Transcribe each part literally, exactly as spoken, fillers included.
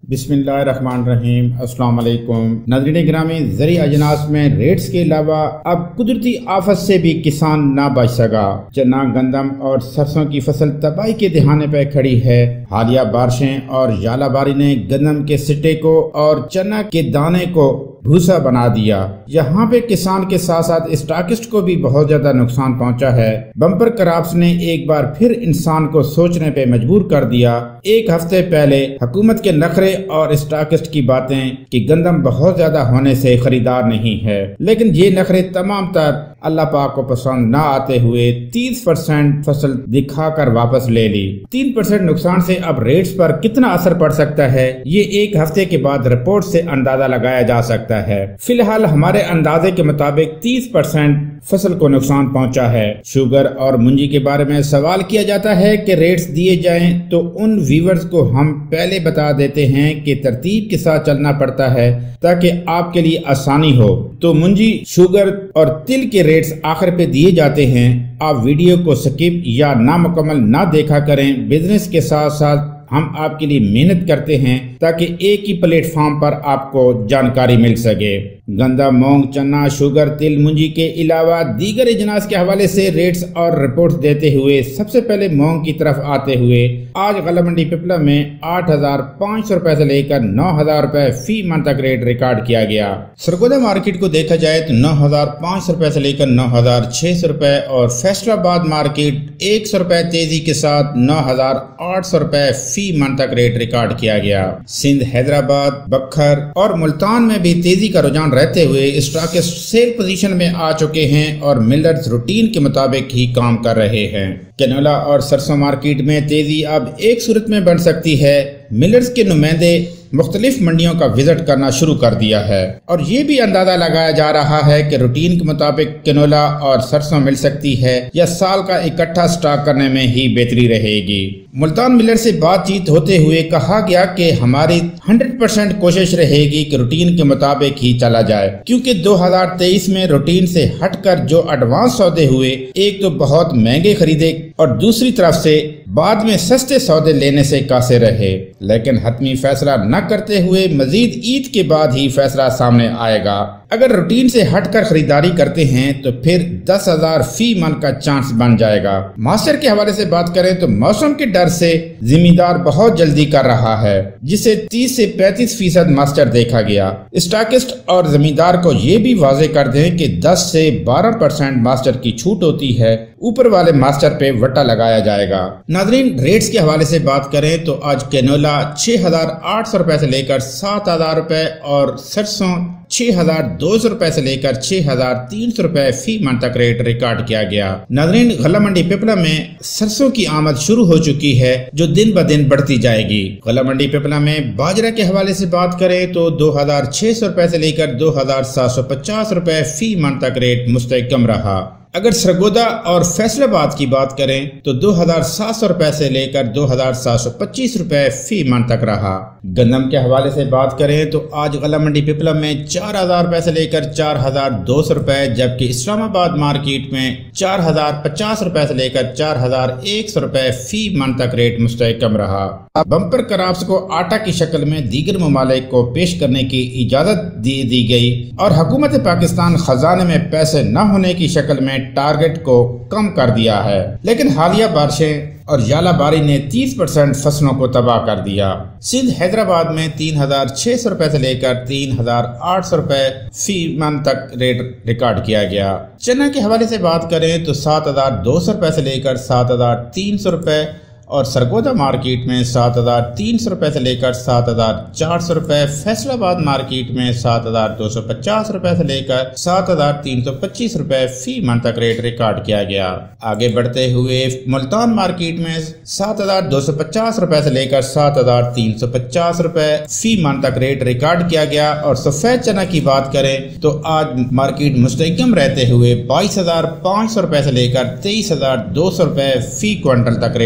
बिस्मिल्लाहिर्रहमानिर्रहीम। अस्सलाम वालेकुम नाज़रीन ग्रामी, ज़री अजनास में रेट्स के अलावा अब कुदरती आफत से भी किसान ना बच सका। चना, गंदम और सरसों की फसल तबाही के दहाने पर खड़ी है। हालिया बारिशें और जालाबारी ने गंदम के सिट्टे को और चना के दाने को भूसा बना दिया। यहाँ पे किसान के साथ साथ स्टॉकिस्ट को भी बहुत ज्यादा नुकसान पहुँचा है। बम्पर क्रॉप्स ने एक बार फिर इंसान को सोचने पे मजबूर कर दिया। एक हफ्ते पहले हुकूमत के नखरे और स्टॉकिस्ट की बातें कि गंदम बहुत ज्यादा होने से खरीदार नहीं है, लेकिन ये नखरे तमाम तर अल्लाह पाक को पसंद न आते हुए तीस परसेंट फसल दिखाकर वापस ले ली। तीन परसेंट नुकसान से अब रेट्स पर कितना असर पड़ सकता है, ये एक हफ्ते के बाद रिपोर्ट से अंदाजा लगाया जा सकता है। फिलहाल हमारे अंदाजे के मुताबिक तीस परसेंट फसल को नुकसान पहुंचा है। शुगर और मुंजी के बारे में सवाल किया जाता है कि रेट्स दिए जाएं तो उन व्यूवर्स को हम पहले बता देते हैं कि तरतीब के साथ चलना पड़ता है ताकि आपके लिए आसानी हो। तो मुंजी, शुगर और तिल के रेट्स आखिर पे दिए जाते हैं। आप वीडियो को स्किप या नामुकम्मल ना देखा करें। बिजनेस के साथ साथ हम आपके लिए मेहनत करते हैं ताकि एक ही प्लेटफॉर्म पर आपको जानकारी मिल सके। गंदम, मूंग, चना, शुगर, तिल, मुंजी के अलावा दीगर अजनास के हवाले से रेट्स और रिपोर्ट्स देते हुए सबसे पहले मूंग की तरफ आते हुए आज गला मंडी पिपला में आठ हजार पाँच सौ रुपए से लेकर नौ हजार रुपए फी मन तक रेट रिकॉर्ड किया गया। सरगोदा मार्केट को देखा जाए तो नौ हजार पाँच सौ रुपए से लेकर नौ हजार छह सौ रुपए और फैसलाबाद मार्केट एक सौ रुपए तेजी के साथ नौ हजार आठ सौ रुपए फी मन तक रेट रिकॉर्ड किया गया। सिंध, हैदराबाद, बखर और मुल्तान में भी तेजी का रुझान रहते हुए स्टॉकिस्ट सेल पोजीशन में आ चुके हैं और मिलर्स रूटीन के मुताबिक ही काम कर रहे हैं। कैनोला और सरसों मार्केट में तेजी अब एक सूरत में बन सकती है। मिलर्स के नुमाइंदे मुख्तलिफ मंडियों का विजिट करना शुरू कर दिया है और ये भी अंदाजा लगाया जा रहा है कि रूटीन के मुताबिक कैनोला और सरसों मिल सकती है या साल का इकट्ठा स्टॉक करने में ही बेहतरी रहेगी। मुल्तान मिलर से बातचीत होते हुए कहा गया कि हमारी सौ परसेंट कोशिश रहेगी कि रूटीन के मुताबिक ही चला जाए, क्योंकि दो हजार तेईस में रूटीन से हटकर जो एडवांस सौदे हुए, एक तो बहुत महंगे खरीदे और दूसरी तरफ से बाद में सस्ते सौदे लेने से कासे रहे। लेकिन हतमी फैसला न करते हुए मजीद ईद के बाद ही फैसला सामने आएगा। अगर रूटीन से हटकर खरीदारी करते हैं तो फिर दस हजार फी मन का चांस बन जाएगा। मास्टर के हवाले से बात करें तो मौसम के डर से जिम्मेदार बहुत जल्दी कर रहा है, जिसे तीस से पैंतीस फीसद मास्टर देखा गया। स्टॉकिस्ट और जमींदार को ये भी वाजे कर दें कि दस से बारह परसेंट मास्टर की छूट होती है, ऊपर वाले मास्टर पे वट्टा लगाया जाएगा। नाजरीन, रेट्स के हवाले से बात करें तो आज कैनोला छह हजार आठ सौ रुपए से लेकर सात हजार रुपए और सरसों छह हजार दो सौ रुपए से लेकर छह हजार तीन सौ रुपए फी मन तक रेट रिकॉर्ड किया गया। नाजरीन, गला मंडी पिपला में सरसों की आमद शुरू हो चुकी है जो दिन ब दिन बढ़ती जाएगी। गला मंडी पिपला में बाजरा के हवाले से बात करें तो दो हजार छह सौ रुपए से लेकर दो हजार सात सौ पचास रुपए फी मन तक रेट मुस्तहकम रहा। अगर सरगोदा और फैसलाबाद की बात करें तो दो हजार सात सौ रुपए से लेकर दो हजार सात सौ पच्चीस रुपए फी मन तक रहा। गंदम के हवाले से बात करें तो आज गला मंडी पिपला में चार हजार रुपए से लेकर चार हजार दो सौ रुपए, जबकि इस्लामाबाद मार्केट में चार हजार पचास रुपए से लेकर चार हजार एक सौ रुपए फी मन तक रेट मुस्तहकम रहा। बम्पर क्रॉप्स को आटा की शक्ल में दीगर ममालिक को पेश करने की इजाजत दे दी गई और हुकूमत पाकिस्तान खजाने में पैसे न होने की शक्ल में टारगेट को कम कर दिया है, लेकिन हालिया बारिशें और जालाबारी ने तीस परसेंट फसलों को तबाह कर दिया। सिंध, हैदराबाद में तीन हजार छह सौ रुपए से लेकर तीन हजार आठ सौ रुपए फी मन तक रेट रिकॉर्ड किया गया। चना के हवाले से बात करें तो सात हजार दो सौ रुपए से लेकर सात हजार तीन सौ रुपए और सरगोदा मार्केट में सात हजार तीन सौ रुपए से लेकर सात हजार चार सौ रुपए, फैसलाबाद मार्केट में सात हजार दो सौ पचास रुपए से लेकर सात हजार तीन सौ पच्चीस रुपए फी मन तक रेट रिकॉर्ड किया गया। आगे बढ़ते हुए मुल्तान मार्केट में सात हजार दो सौ पचास रुपए से लेकर सात हजार तीन सौ पचास रुपए फी मन तक रेट रिकॉर्ड किया गया। और सफेद चना की बात करें तो आज मार्केट मुस्तहकम रहते हुए बाईस हजार पाँच सौ रुपए से लेकर तेईस हजार दो सौ रुपए फी क्विंटल तक रेट रिकॉर्ड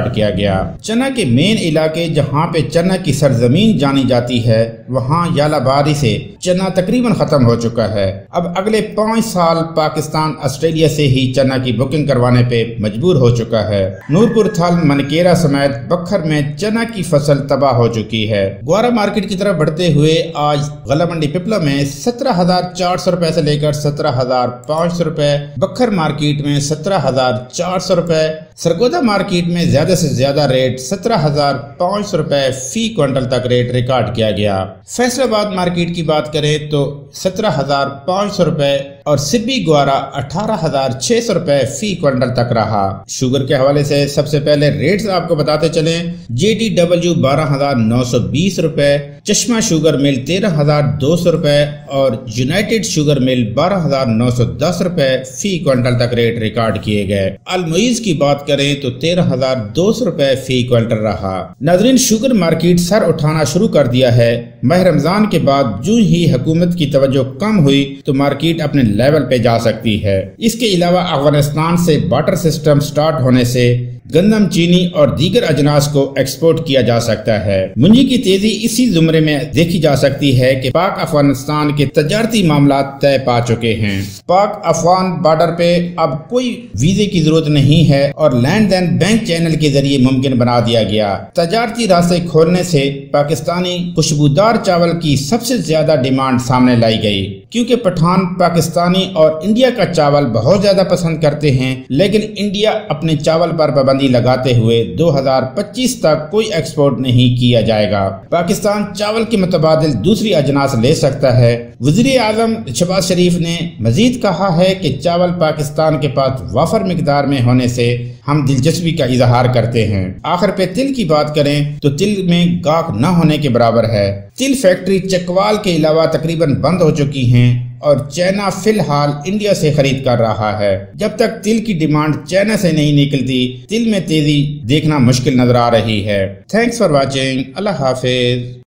ریکارڈ کیا گیا۔ چنا کے مین علاقے جہاں پہ چنا کی سرزمین جانی جاتی ہے وہاں یالہ باری سے چنا تقریباً ختم ہو چکا ہے۔ اب اگلے پانچ سال پاکستان آسٹریلیا سے ہی چنا کی بکنگ کروانے پہ مجبور ہو چکا ہے۔ نورپور تھل منکیرا سمیت بکھر میں چنا کی فصل تباہ ہو چکی ہے۔ گوارا مارکیٹ کی طرف بڑھتے ہوئے آج غلہ منڈی پپلا میں سترہ ہزار چار سو روپے سے لے کر سترہ ہزار پانچ سو روپے، بکھر مارکیٹ میں سترہ ہزار چار سو روپے، سرگودا مارکیٹ میں زیادہ سے زیادہ ریٹ سترہ ہزار پانچ سو روپے فی کوئنٹل تک ریٹ ریکارڈ کیا گیا۔ فیصل آباد مارکیٹ کی بات کریں تو سترہ ہزار پانچ سو روپے اور سبی گوارا اٹھارہ ہزار چھ سو روپے فی کوئنٹل تک رہا۔ شوگر کے حوالے سے سب سے پہلے ریٹس آپ کو بتاتے چلیں، جے ڈی ڈبلیو بارہ ہزار نو سو بیس روپے، چشمہ شوگر مل تیرہ ہزار دو سو روپے اور یونائٹڈ شوگر مل بارہ ہزار نو سو دس روپے فی کوئنٹل تک ریٹ ریکارڈ کیے گئے۔ المعیز کی بات کریں تو تیرہ ہزار دو سو روپے فی کوئنٹل رہا۔ ناظرین، شوگر مارکیٹ سر اٹھانا شروع کر دیا ہے۔ ماہ رمضان کے بعد جو ہی حکومت کی توجہ کم ہوئی تو مارکیٹ اپنے لیول پہ جا سکتی ہے۔ اس کے علاوہ افغانستان سے بارٹر سسٹم سٹارٹ ہونے سے گندم، چینی اور دیگر اجناس کو ایکسپورٹ کیا جا سکتا ہے۔ منجی کی تیزی اسی زمرے میں دیکھی جا سکتی ہے کہ پاک افغانستان کے تجارتی معاملات طے پا چکے ہیں۔ پاک افغان بارڈر پہ اب کوئی ویزے کی ضرورت نہیں ہے اور لین دین بینک چینل کے ذریعے ممکن بنا دیا گیا۔ تجارتی راستے کھولنے سے پاکستانی خوشبودار چاول کی سب سے زیادہ ڈیمانڈ سامنے لائی گئی، کیونکہ پٹھان پاکستانی اور انڈیا کا چاول بہت زیادہ پسند کرتے ہیں، لیکن انڈیا اپنے چاول پر پابندی لگاتے ہوئے دو ہزار پچیس تک کوئی ایکسپورٹ نہیں کیا جائے گا۔ پاکستان چاول کے متبادل دوسری اجناس لے سکتا ہے۔ وزیر اعظم شہباز شریف نے مزید کہا ہے کہ چاول پاکستان کے پاس وافر مقدار میں ہونے سے ہم دلچسپی کا اظہار کرتے ہیں۔ آخر پہ تل کی بات کریں تو تل میں گاہک نہ ہونے کے برابر ہے۔ تل فیکٹری چکوال کے علاوہ تقریباً بند ہو چکی ہیں اور چائنا فی الحال انڈیا سے خرید کر رہا ہے۔ جب تک تل کی ڈیمانڈ چائنا سے نہیں نکلتی، تل میں تیزی دیکھنا مشکل نظر آ رہی ہے۔ Thanks for watching. اللہ حافظ۔